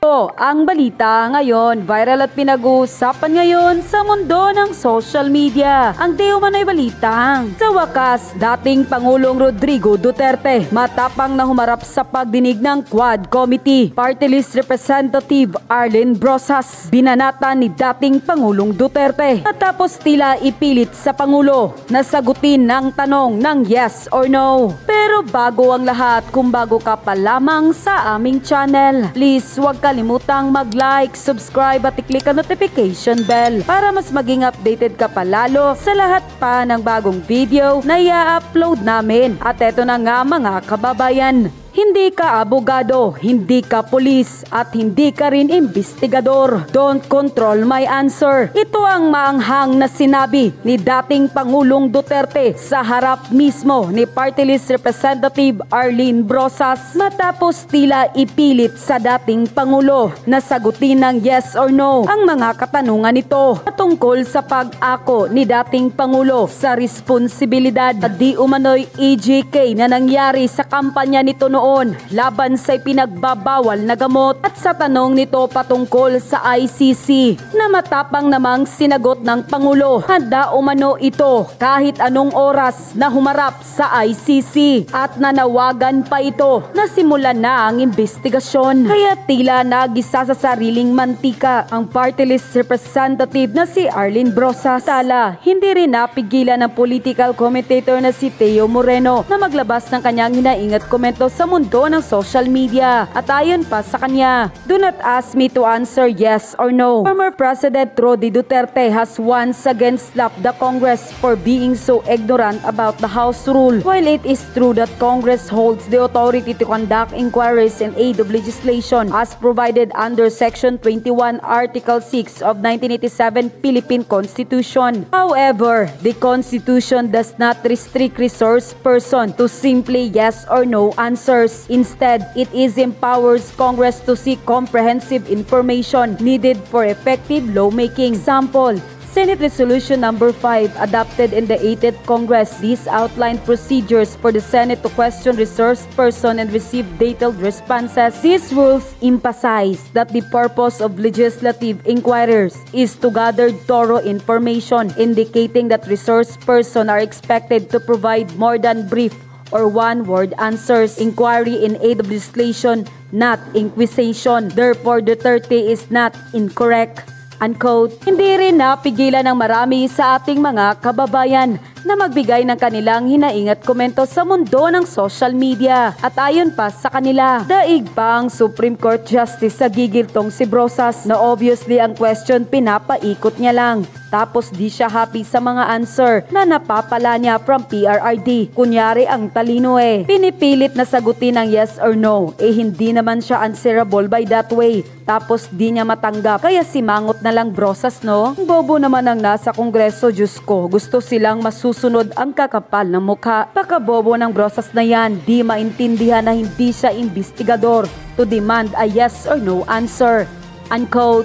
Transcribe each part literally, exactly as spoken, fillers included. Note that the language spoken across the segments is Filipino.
Ito ang balita ngayon, viral at pinag-uusapan ngayon sa mundo ng social media. Ang di umano'y balitang sa wakas, dating Pangulong Rodrigo Duterte matapang na humarap sa pagdinig ng Quad Committee. Party List Representative Arlene Brosas binanatan ni dating Pangulong Duterte matapos tila ipilit sa Pangulo na sagutin ng tanong ng yes or no. Pero bago ang lahat, kung bago ka pa lamang sa aming channel, please huwag kalimutang mag-like, subscribe at i-click ang notification bell para mas maging updated ka palalo sa lahat pa ng bagong video na i-upload namin. At eto na nga mga kababayan, hindi ka abogado, hindi ka pulis, at hindi ka rin investigador. Don't control my answer. Ito ang maanghang na sinabi ni dating Pangulong Duterte sa harap mismo ni Party List Representative Arlene Brosas matapos tila ipilit sa dating Pangulo na sagutin ng yes or no ang mga katanungan nito tungkol sa pag-ako ni dating Pangulo sa responsibilidad at di umano'y E G K na nangyari sa kampanya nito noon laban sa pinagbabawal na gamot at sa tanong nito patungkol sa I C C na matapang namang sinagot ng Pangulo. Handa umano ito kahit anong oras na humarap sa I C C at nanawagan pa ito na simulan na ang investigasyon. Kaya tila nagisa sa sariling mantika ang Party List Representative na si Arlene Brosas. Tala, hindi rin napigilan ng political commentator na si Teo Moreno na maglabas ng kanyang hinaingat komento sa mundo ng social media. At ayon pa sa kanya, do not ask me to answer yes or no. Former President Rody Duterte has once again slapped the Congress for being so ignorant about the House rule. While it is true that Congress holds the authority to conduct inquiries in aid of legislation as provided under Section twenty-one, Article six of nineteen eighty-seven Philippine Constitution. However, the Constitution does not restrict resource person to simply yes or no answers. Instead, it is empowers Congress to seek comprehensive information needed for effective lawmaking. Example, Senate Resolution number five adopted in the eightieth Congress. These outlined procedures for the Senate to question resource person and receive detailed responses. These rules emphasize that the purpose of legislative inquiries is to gather thorough information, indicating that resource person are expected to provide more than brief or one-word answers. Inquiry in aid of legislation, not inquisition. Therefore, Duterte is not incorrect. Unquote. Hindi rin napigilan ng marami sa ating mga kababayan na magbigay ng kanilang hinaingat komento sa mundo ng social media. At ayon pa sa kanila, daig pa ang Supreme Court Justice sa gigiltong si Brosas na obviously ang question pinapaikot niya lang. Tapos di siya happy sa mga answer na napapala niya from P R R D. Kunyari ang talino eh. Pinipilit na sagutin ng yes or no. Eh hindi naman siya answerable by that way. Tapos di niya matanggap. Kaya simangot na lang Brosas, no? Bobo naman ang nasa Kongreso, Diyos ko. Gusto silang masusunod ang kakapal ng mukha. Pakabobo ng Brosas na yan. Di maintindihan na hindi siya investigador to demand a yes or no answer. Unquote.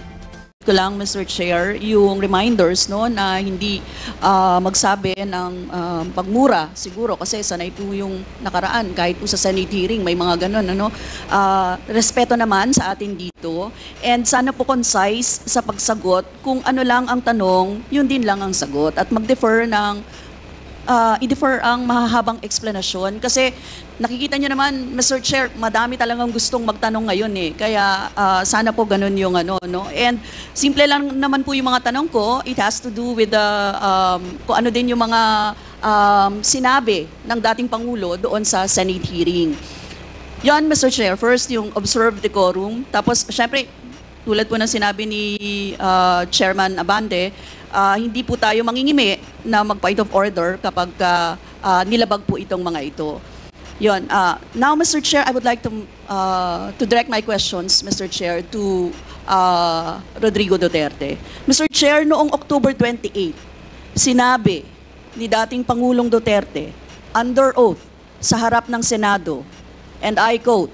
Ko lang, Mister Chair, yung reminders no na hindi uh, magsabi ng uh, pagmura siguro kasi sanay po yung nakaraan kahit po sa Senate hearing may mga ganun ano. Uh, respeto naman sa atin dito and sana po concise sa pagsagot kung ano lang ang tanong, yun din lang ang sagot at mag-defer ng uh, i-defer ang mahahabang explanation kasi nakikita nyo naman, Mister Chair, madami talagang gustong magtanong ngayon eh. Kaya uh, sana po ganun yung ano, no? And simple lang naman po yung mga tanong ko. It has to do with the, um, kung ano din yung mga um, sinabi ng dating Pangulo doon sa Senate hearing. Yan, Mister Chair. First, yung observe decorum. Tapos, syempre, tulad po ng sinabi ni uh, Chairman Abante, uh, hindi po tayo mangingimi na mag-point of order kapag uh, uh, nilabag po itong mga ito. Yon. Uh, now, Mister Chair, I would like to uh, to direct my questions, Mister Chair, to uh, Rodrigo Duterte. Mister Chair, noong October twenty-eighth, sinabi ni dating Pangulong Duterte, under oath, sa harap ng Senado, and I quote,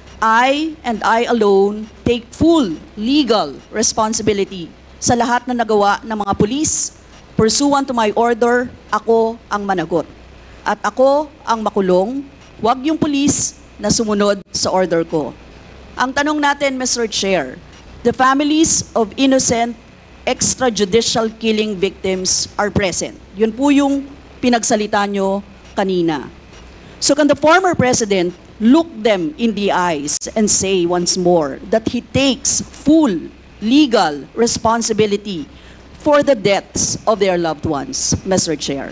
I and I alone take full legal responsibility sa lahat na nagawa ng mga pulis. Pursuant to my order, ako ang managot. At ako ang makulong. Huwag yung pulis na sumunod sa order ko. Ang tanong natin, Mister Chair, the families of innocent extrajudicial killing victims are present. Yun po yung pinagsalita nyo kanina. So can the former president look them in the eyes and say once more that he takes full legal responsibility for the deaths of their loved ones, Mister Chair?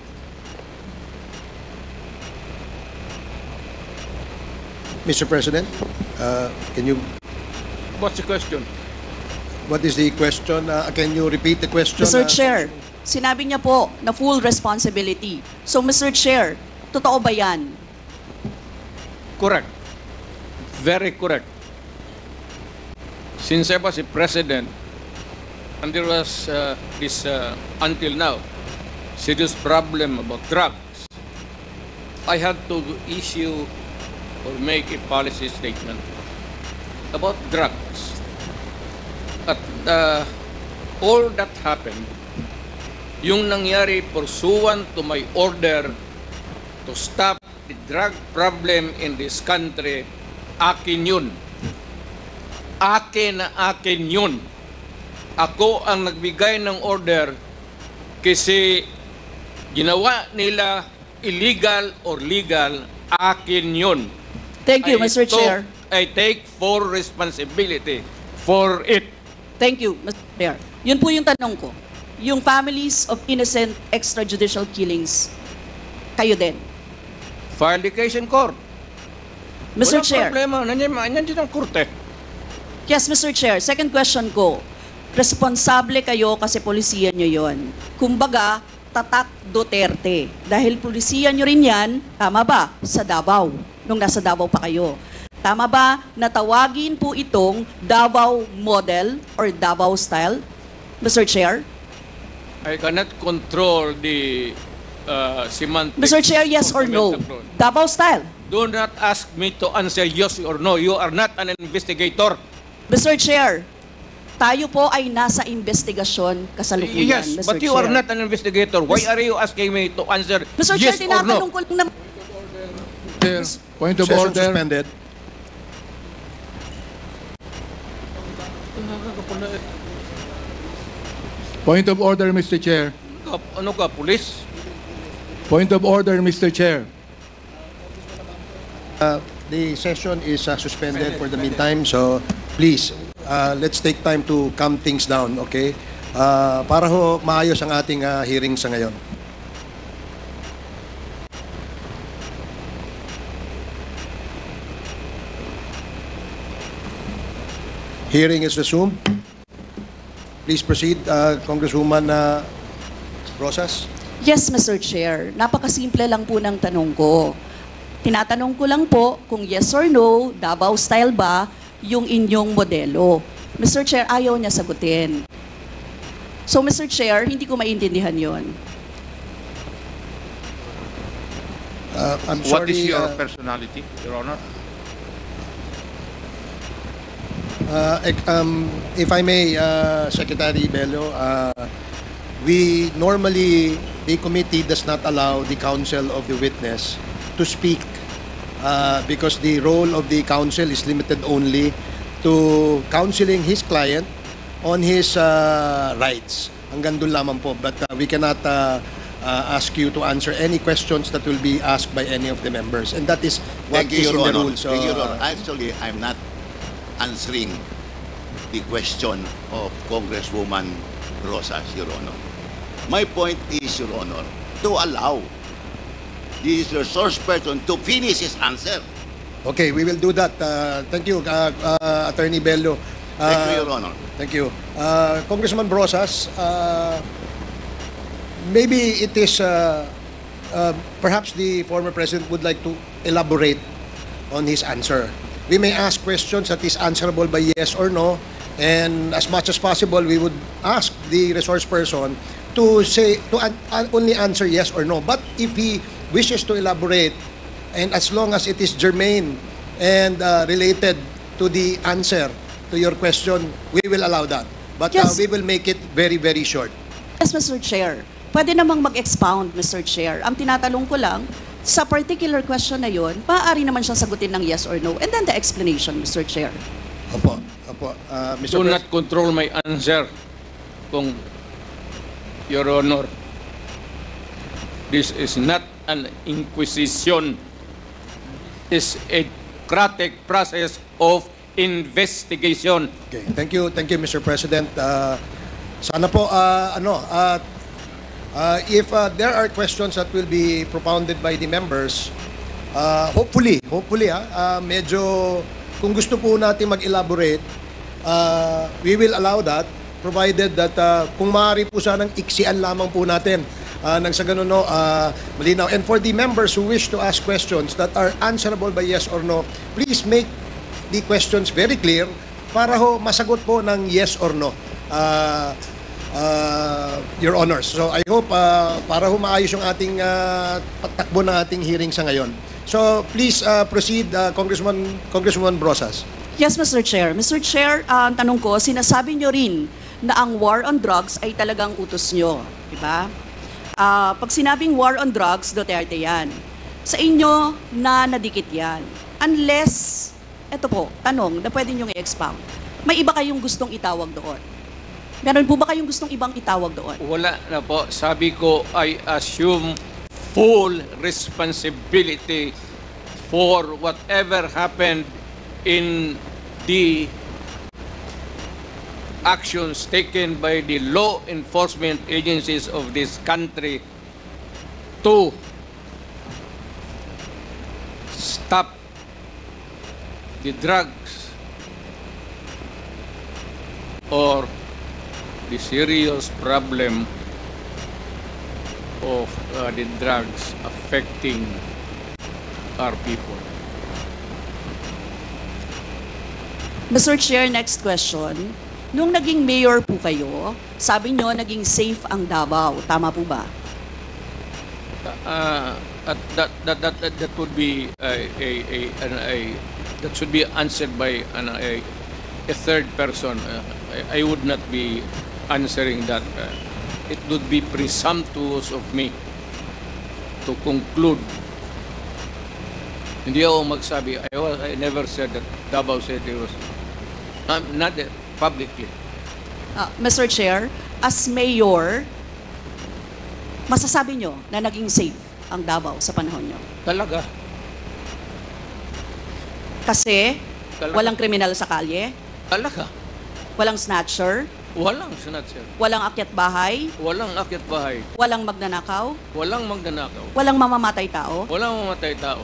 Mister President, uh, can you, What's the question? what is the question? Uh, can you repeat the question? Mister uh, Chair, sinabi niya po na full responsibility. So Mister Chair, totoo ba yan? Correct. Very correct. Since I was a president, and there was uh, this, uh, until now, serious problem about drugs, I had to issue or make a policy statement about drugs. At uh, all that happened, yung nangyari pursuant to my order to stop the drug problem in this country, akin yun. Akin na akin yun. Ako ang nagbigay ng order kasi ginawa nila illegal or legal, akin yun. Thank you, I Mister took- Chair. I take full responsibility for it. Thank you, Mister Chair. Yun po yung tanong ko. Yung families of innocent extrajudicial killings, kayo din. File the case in court. Mister Walang Chair. problema. Nandiyan, nandiyan ang korte. Yes, Mister Chair. Second question ko. Responsable kayo kasi polisiya nyo yon. Kumbaga, tatak Duterte. Dahil polisiya nyo rin yan, tama ba? Sa Davao. Nung nasa Davao pa kayo. Tama ba na tawagin po itong Davao model or Davao style? Mister Chair? I cannot control the uh, semantics. Mister Chair, yes or of no? comments abroad. Davao style. Do not ask me to answer yes or no. You are not an investigator. Mister Chair, tayo po ay nasa investigasyon kasalukuyan, Yes, Mister but you Chair. are not an investigator. Why Mis- are you asking me to answer Mister yes Chair, or no? tinatanong ko lang naman. Chair, point of Session order. suspended. Point of order, Mister Chair. Ano ka, police? Point of order, Mister Chair. Uh, the session is uh, suspended for the meantime, so please, uh, let's take time to calm things down, okay? Uh, para ho maayos ang ating uh, hearing sa ngayon. Hearing is resumed. Please proceed, uh, Congresswoman uh, Rosas. Yes, Mister Chair. Napakasimple lang po ng tanong ko. Tinatanong ko lang po kung yes or no, Davao style ba yung inyong modelo. Mister Chair, ayaw niya sagutin. So, Mister Chair, hindi ko maintindihan yon. Uh, I'm What sorry, is your uh, personality, Your Honor? Uh, ec- um, if I may, uh, Secretary Bello, uh, we normally, the committee does not allow the counsel of the witness to speak uh, because the role of the counsel is limited only to counseling his client on his uh, rights. Hanggang doon lamang po. But uh, we cannot uh, uh, ask you to answer any questions that will be asked by any of the members. And that is what Thank you, is Your in the Honor. rules. Thank you, Your uh, Honor. Actually, I'm not answering the question of Congresswoman Rosas, Your Honor. My point is, Your Honor, to allow the resource person to finish his answer. Okay, we will do that. Uh, thank you, uh, uh, Attorney Bello. Uh, Thank you, Your Honor. Thank you. Uh, Congressman Brosas, uh, maybe it is, uh, uh, perhaps the former president would like to elaborate on his answer. We may ask questions that is answerable by yes or no, and as much as possible, we would ask the resource person to say, to an, an- only answer yes or no. But if he wishes to elaborate, and as long as it is germane and uh, related to the answer to your question, we will allow that. But uh, Yes. we will make it very, very short. Yes, Mister Chair. Pwede namang mag-expound, Mister Chair. Ang tinatanong ko lang, sa particular question na yon, maaari naman siyang sagutin ng yes or no. And then the explanation, Mister Chair. Opo, opo. Uh, Mister Do Pres- not control my answer, kung Your Honor. This is not an inquisition. It's a democratic process of investigation. Okay, thank you, thank you, Mister President. Uh, sana po, uh, ano, uh, uh, if uh, there are questions that will be propounded by the members, uh, hopefully, hopefully, ah, uh, medyo, kung gusto po natin mag-elaborate, uh, we will allow that, provided that uh, kung maaari po sanang iksian lamang po natin uh, nang sa ganun, no, uh, malinaw. And for the members who wish to ask questions that are answerable by yes or no, please make the questions very clear para ho masagot po ng yes or no, uh, uh, Your Honors. So I hope uh, para ho maayos yung ating uh, patakbo ng ating hearing sa ngayon. So please uh, proceed, uh, Congressman Congresswoman Brosas. Yes, Mister Chair. Mister Chair, uh, ang tanong ko, sinasabi nyo rin na ang war on drugs ay talagang utos nyo. Diba? Uh, pag sinabing war on drugs, Duterte yan. Sa inyo na nadikit yan. Unless, eto po, tanong na pwede nyo i-expound. May iba kayong gustong itawag doon? Meron po ba kayong gustong ibang itawag doon? Wala na po. Sabi ko, I assume full responsibility for whatever happened in the actions taken by the law enforcement agencies of this country to stop the drugs or the serious problem of uh, the drugs affecting our people. Mister Chair, next question. Nung naging mayor po kayo, sabi nyo naging safe ang Davao. Tama po ba? Uh, at that, that, that, that, that would be a, a, a, an, a that should be answered by an, a, a third person. Uh, I, I would not be answering that. Uh, it would be presumptuous of me to conclude. Hindi ako magsabi. I, was, I never said that Davao City was um, not uh, publicly. Uh, Mister Chair, as mayor, masasabi nyo na naging safe ang Davao sa panahon nyo? Talaga. Kasi Talaga. walang kriminal sa kalye, Talaga. walang snatcher, Walang snatcher. walang akyat bahay, Walang akyat bahay. walang magnanakaw, Walang magnanakaw. walang mamamatay tao. Walang mamatay tao.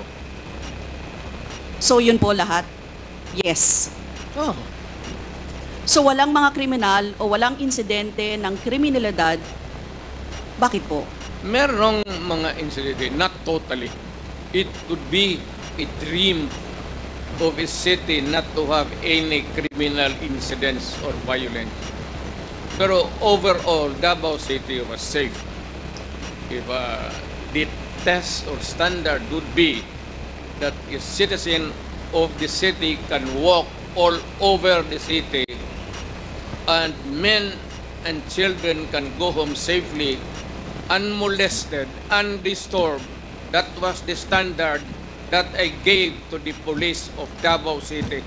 So yun po lahat? Yes. Oh. So walang mga kriminal o walang insidente ng kriminalidad. Bakit po? Merong mga incident, not totally. It could be a dream of a city not to have any criminal incidents or violence. Pero overall, Davao City was safe. If uh, the test or standard would be that a citizen of the city can walk all over the city and men and children can go home safely, unmolested, undisturbed. That was the standard that I gave to the police of Davao City.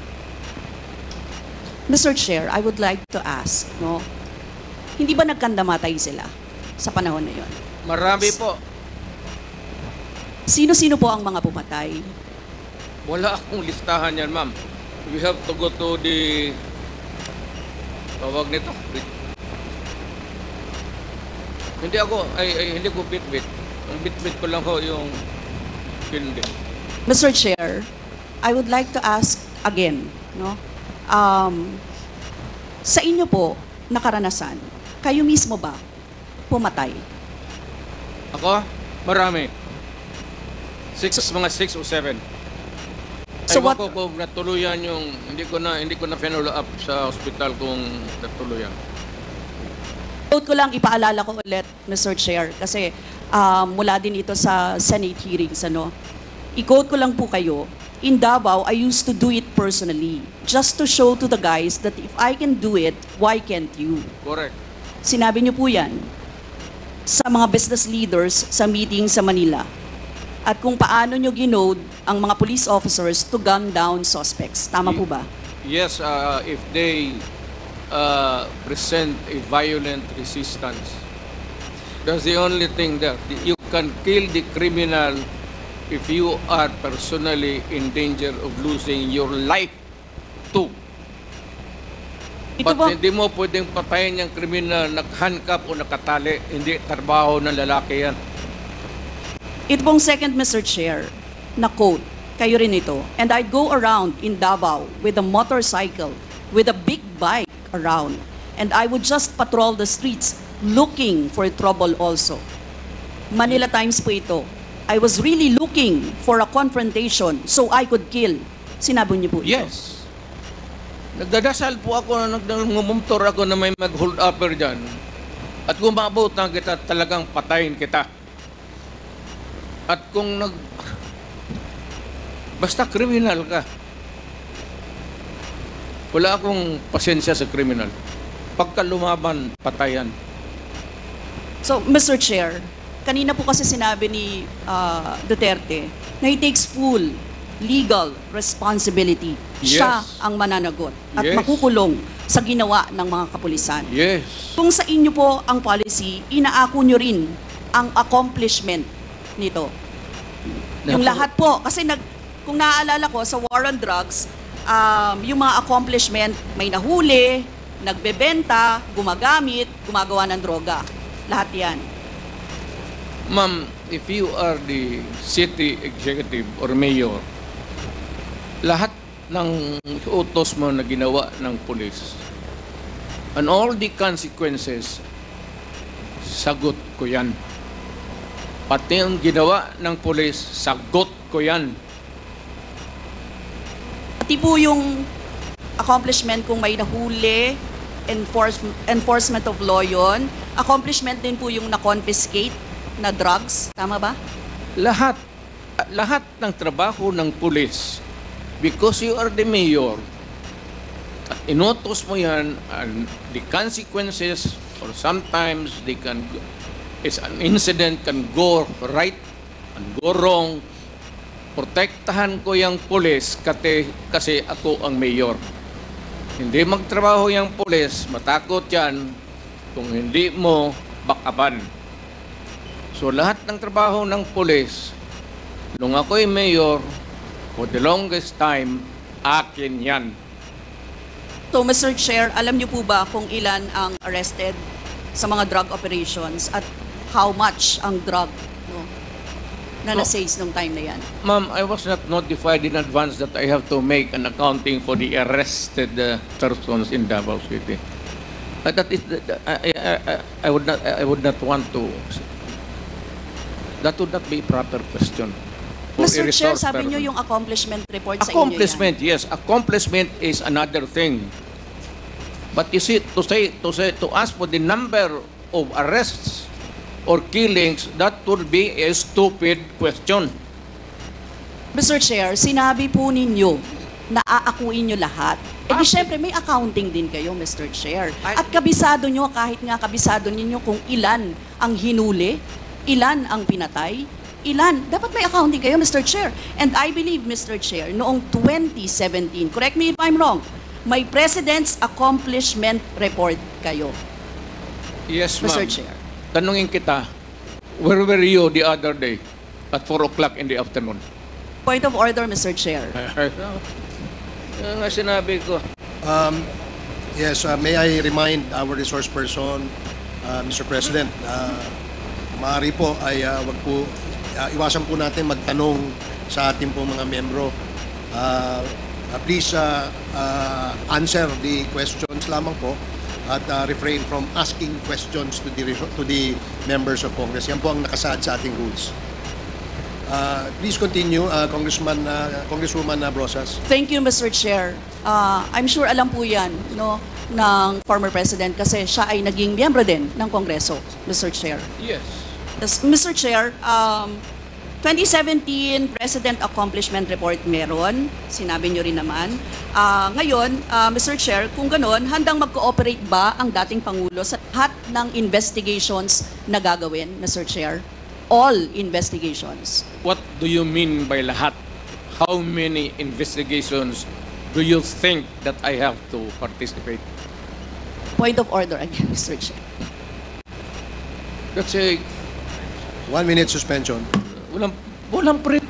Mister Chair, I would like to ask, no? Hindi ba nagkandamatay sila sa panahon na yon? Marami po. Sino-sino po ang mga pumatay? Wala akong listahan yan, ma'am. We have to go to the... Tawag nito. Hindi ako, ay, ay hindi ko bit-bit. Ang bit-bit ko lang ho yung hindi. Mister Chair, I would like to ask again, no? Um, sa inyo po, nakaranasan, kayo mismo ba pumatay? Ako? Marami. Six, mga six o seven. So Ewan what- ko kung natuluyan yung, hindi ko na, hindi ko na follow up sa hospital kung natuluyan. Quote ko lang, ipaalala ko ulit, Mister Chair, kasi um, mula din ito sa Senate hearings, ano? I-quote ko lang po kayo, in Davao, I used to do it personally, just to show to the guys that if I can do it, why can't you? Correct. Sinabi niyo po yan sa mga business leaders sa meeting sa Manila. at kung paano nyo ginode ang mga police officers to gun down suspects. Tama po ba? Yes, uh, if they uh, present a violent resistance, that's the only thing there. You can kill the criminal if you are personally in danger of losing your life too. Ito But po, hindi mo pwedeng patayin yung kriminal nag-handcuff o nakatali. Hindi trabaho ng lalaki yan. ito pong second, Mister Chair, na quote, kayo rin ito. And I'd go around in Davao with a motorcycle, with a big bike around, and I would just patrol the streets looking for trouble also. Manila Times po ito. I was really looking for a confrontation so I could kill. Sinabi niyo po ito. Yes. Nagdadasal po ako na nagmumumtor ako na may mag-hold upper dyan. At kung maabot na kita, talagang patayin kita. At kung nag... Basta kriminal ka. Wala akong pasensya sa kriminal. Pagka lumaban, patayan. So, Mister Chair, kanina po kasi sinabi ni uh, Duterte na he takes full legal responsibility. Siya Yes. ang mananagot at Yes. makukulong sa ginawa ng mga kapulisan. Yes. Kung sa inyo po ang policy, inaako nyo rin ang accomplishment nito. Yung Naku- lahat po, kasi nag, kung naaalala ko sa war on drugs, um, yung mga accomplishment, may nahuli, nagbebenta, gumagamit, gumagawa ng droga. Lahat yan. Ma'am, if you are the city executive or mayor, lahat ng utos mo na ginawa ng pulis and all the consequences, sagot ko yan. Pati ang ginawa ng pulis, sagot ko yan. Pati po yung accomplishment kung may nahuli, enforce, enforcement of law yun. Accomplishment din po yung na-confiscate na drugs. Tama ba? Lahat, lahat ng trabaho ng pulis, because you are the mayor, at inutos mo yan, and the consequences, or sometimes they can, is an incident can go right and go wrong, protektahan ko yung pulis kasi, kasi ako ang mayor. Hindi magtrabaho yung pulis, matakot yan, kung hindi mo bakaban. So lahat ng trabaho ng pulis, nung ako'y mayor, for the longest time, akin yan. So, Mister Chair, alam niyo po ba kung ilan ang arrested sa mga drug operations at how much ang drug no, na No. na-seize nung time na yan? Ma'am, I was not notified in advance that I have to make an accounting for the arrested uh, persons in Davao City. Uh, that is, uh, I, I, I, I would not, I would not want to. That would not be a proper question. For Mister a Chair, resource sabi person. niyo yung accomplishment report sa Accomplishment, inyo yan. yes. Accomplishment is another thing. But you see, to say, to say, to ask for the number of arrests or killings, that would be a stupid question. Mister Chair, sinabi po ninyo na aakuin nyo lahat. E di Ah. syempre may accounting din kayo, Mister Chair. Ay- At kabisado nyo, kahit nga kabisado ninyo kung ilan ang hinuli, ilan ang pinatay, ilan. Dapat may accounting kayo, Mister Chair. And I believe, Mister Chair, noong twenty seventeen, correct me if I'm wrong, may President's Accomplishment Report kayo, Yes, Mister ma'am. Chair. Tanungin kita, where were you the other day at four o'clock in the afternoon? Point of order, Mister Chair. Yan nga sinabi ko. Um, yes, uh, may I remind our resource person, uh, Mister President, uh, maaari po ay uh, wag po, uh, iwasan po natin magtanong sa ating pong mga membro. Uh, uh, please uh, uh, answer the questions lamang po at uh, refrain from asking questions to the reso- to the members of Congress. Yan po ang nakasaad sa ating rules. Uh, please continue, uh, Congressman, uh, Congresswoman uh, Brosas. Thank you, Mister Chair. Uh, I'm sure alam po yan no, ng former President kasi siya ay naging miyembro din ng Kongreso, Mister Chair. Yes. Yes, Mister Chair, um, twenty seventeen President Accomplishment Report meron, sinabi nyo rin naman. Uh, ngayon, uh, Mister Chair, kung ganon, handang mag-cooperate ba ang dating Pangulo sa lahat ng investigations na gagawin, Mister Chair? all investigations. What do you mean by lahat? How many investigations do you think that I have to participate? Point of order again, Mister Chair. That's a One minute suspension. walang walang pre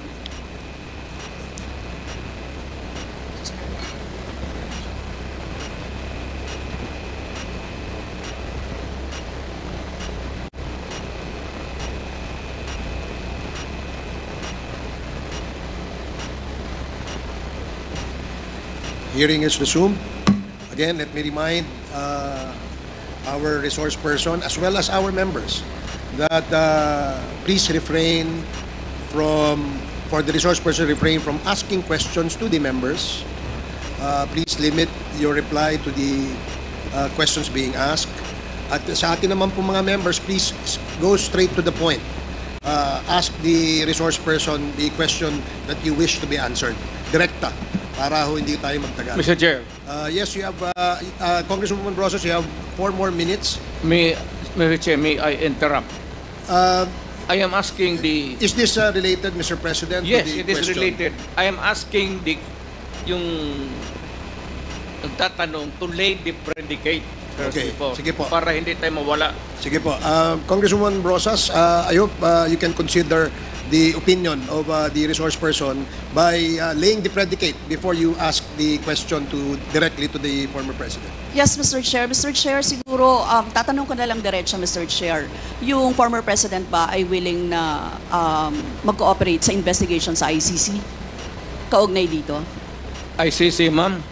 Hearing is resumed. Again, let me remind uh, our resource person as well as our members that uh, please refrain from, for the resource person, refrain from asking questions to the members. Uh, please limit your reply to the uh, questions being asked. At sa atin naman po mga members, please go straight to the point. Uh, ask the resource person the question that you wish to be answered. Direkta, para ho hindi tayo magtagal. Mister Chair, Uh, yes, you have, uh, uh, Congresswoman Rosas, you have four more minutes. may Mister Chair, may I interrupt? Uh, I am asking the is this uh, related, Mister President? to Yes, the it is question? related. I am asking the yung nagtatanong to lay the predicate first Okay, before, sige po. para hindi tayo mawala. Sige po. Uh, Congresswoman Rosas, uh, I hope uh, you can consider the opinion of uh, the resource person by uh, laying the predicate before you ask the question to directly to the former president. Yes, Mister Chair. Mister Chair, siguro, um, tatanong ko na lang diretso, Mister Chair. Yung former president ba ay willing na um, mag-cooperate sa investigation sa I C C? Kaugnay dito? I C C, ma'am.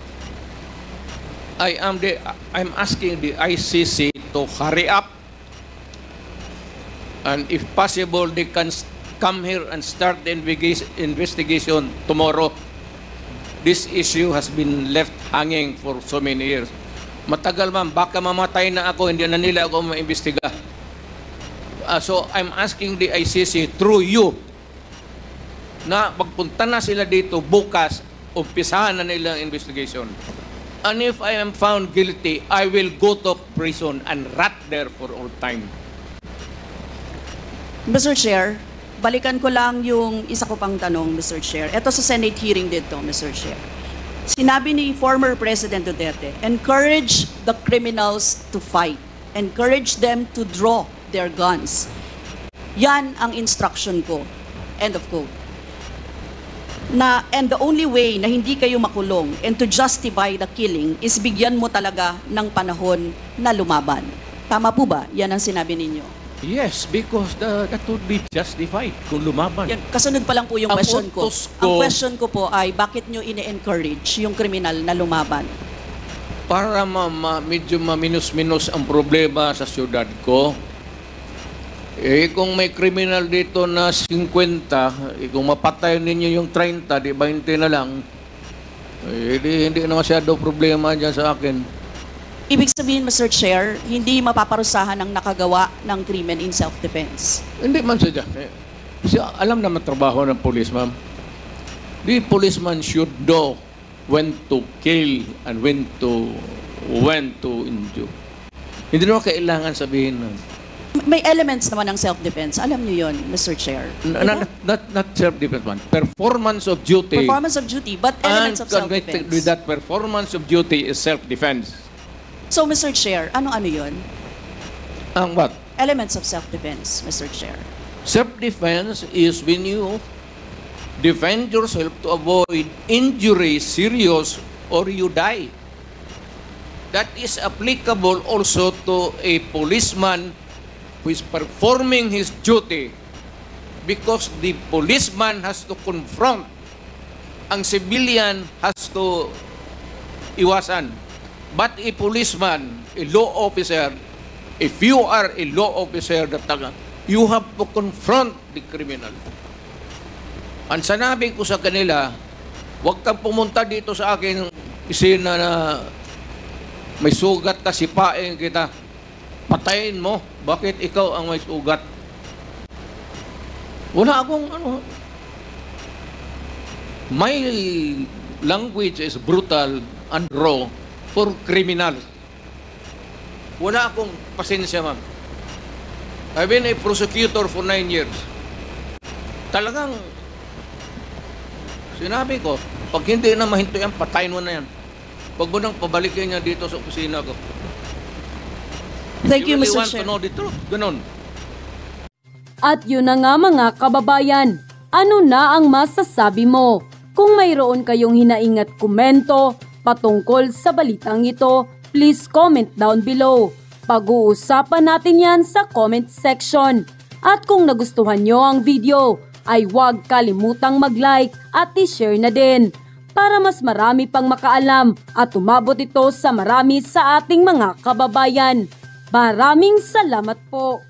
I am the I'm asking the I C C to hurry up, and if possible, they can s- come here and start the investiga- investigation tomorrow. This issue has been left hanging for so many years. Matagal, ma'am. Baka mamatay na ako, hindi na nila ako maimbestiga. Uh, so, I'm asking the I C C through you na pagpunta na sila dito bukas, umpisahan na nila ang investigation. And if I am found guilty, I will go to prison and rot there for all time. Mister Chair, balikan ko lang yung isa ko pang tanong, Mister Chair. Ito sa Senate hearing dito, Mister Chair. Sinabi ni former President Duterte, encourage the criminals to fight. Encourage them to draw their guns. Yan ang instruction ko. End of quote. Na, and the only way na hindi kayo makulong and to justify the killing is bigyan mo talaga ng panahon na lumaban. Tama po ba? Yan ang sinabi ninyo. Yes, because the, that would be justified kung lumaban. Yan, kasunod pa lang po yung Ang question ko. utos Ang ko- question ko po ay, bakit nyo ine-encourage yung kriminal na lumaban? Para ma, ma, medyo maminus-minus ang problema sa syudad ko. Eh, kung may kriminal dito na fifty, eh, kung mapatay ninyo yung thirty, di twenty na lang, eh, di, hindi na masyado problema dyan sa akin. Ibig sabihin, Mister Chair, hindi mapaparusahan ang nakagawa ng krimen in self-defense. Hindi man siya dyan. Eh, siya, alam naman trabaho ng police, ma'am. The policeman should know when to kill and when to when to injure. Hindi naman kailangan sabihin nun. May elements naman ng self-defense. Alam niyo yon, Mister Chair. N- Diba? Not, not, not self-defense, man. Performance of duty. Performance of duty, but elements of and connected self-defense. with that performance of duty is self-defense. So, Mister Chair, ano-ano yon? Ang what? Elements of self-defense, Mister Chair. Self-defense is when you defend yourself to avoid injury, serious, or you die. That is applicable also to a policeman who is performing his duty, because the policeman has to confront, ang civilian has to iwasan. But a policeman, a law officer, if you are a law officer, that you have to confront the criminal. Ang sanabi ko sa kanila, huwag kang pumunta dito sa akin isina na may sugat ka, sipain kita, patayin mo. Bakit ikaw ang may sugat? Wala akong ano. My language is brutal and raw for criminals. Wala akong pasensya, ma'am. I've been a prosecutor for nine years. Talagang, sinabi ko, pag hindi na mahinto yan, patayin mo na yan. Huwag mo nang pabalikin niya dito sa opisina ko. Thank you, really Mister want Chair. to know the truth? Ganon. At yun na nga mga kababayan, ano na ang masasabi mo? Kung mayroon kayong hinaing at komento patungkol sa balitang ito, please comment down below. Pag-uusapan natin yan sa comment section. At kung nagustuhan nyo ang video, ay huwag kalimutang mag-like at i-share na din para mas marami pang makaalam at umabot ito sa marami sa ating mga kababayan. Maraming salamat po!